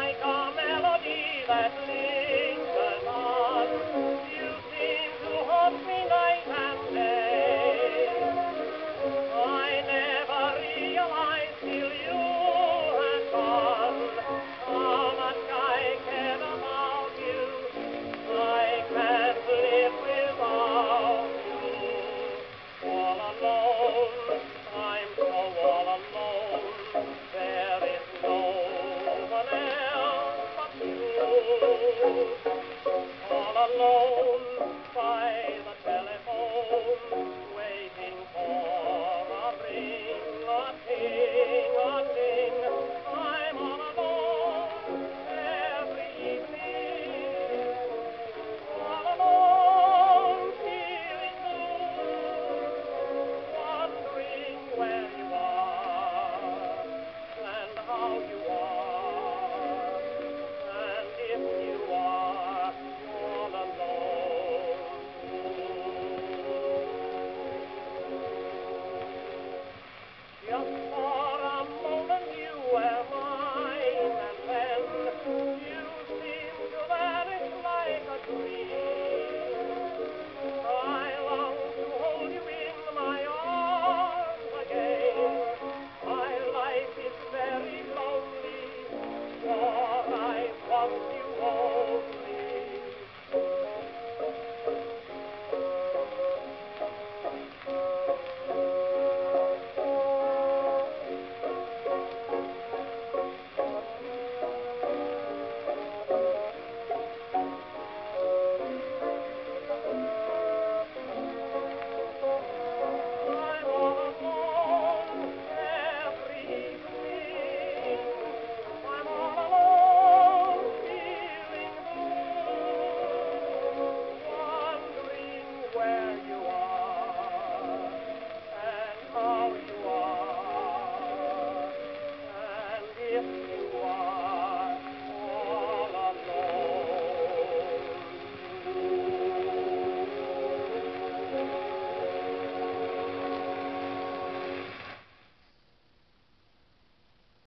like a melody that lingers on. You seem to haunt me night and day. I never realized till you had gone how much I cared about you. I can't live without you. All alone, I'm so all alone. There is no one else but you. All alone by the telephone, waiting for a ring, a ting, a ting. I'm all alone every evening. All alone, feeling blue, wondering where you are and how you are, and if you are all alone too. Just for a moment you were mine, and then you seemed to vanish like a dream. I long to hold you in my arms again. My life is very lonely, for I want you only.